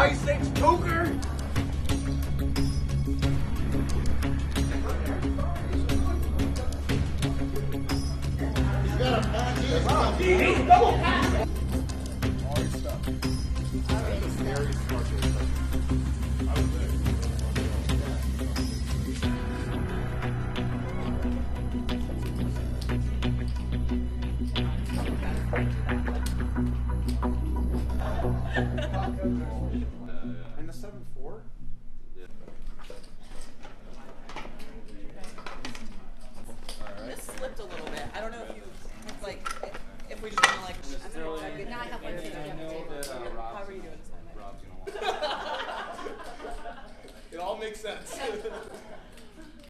high stakes poker. He's got a pass. He's double pass. All his stuff. Very smart. And the 7-4? Yeah.